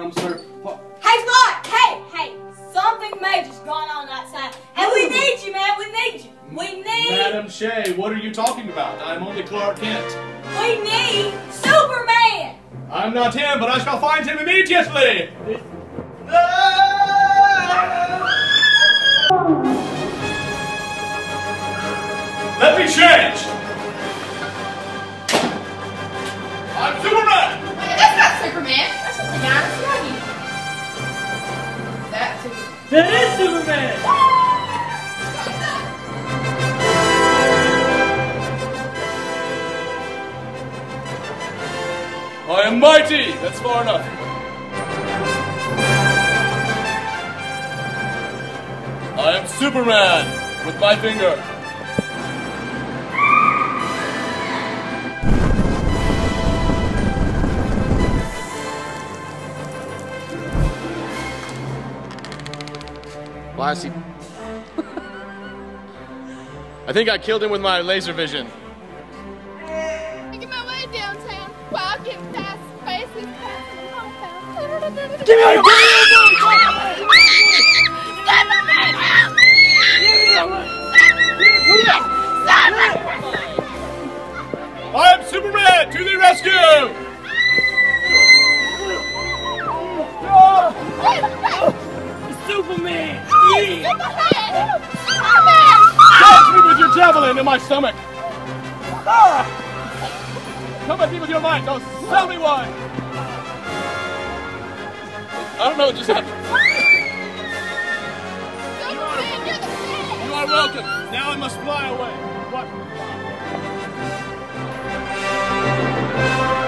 sir. Hey, Clark! Hey! Something major's going on outside. And we need you, man. We need you. We need... Madam Shea, what are you talking about? I'm only Clark Kent. We need Superman! I'm not him, but I shall find him immediately! Let me change! I'm Superman! Wait, that's not Superman. That's just a guy in a snuggie. That's Superman. That is Superman! I am mighty! That's far enough. I am Superman with my finger. Why is he? I think I killed him with my laser vision. Making my way downtown while getting past faces passing in hometown. Give me a Superman, help me! I am Superman to the rescue! Superman! Catch me with your javelin in my stomach! Come at me with your might, don't sell me one! I don't know what just happened. You are welcome. Now I must fly away. What?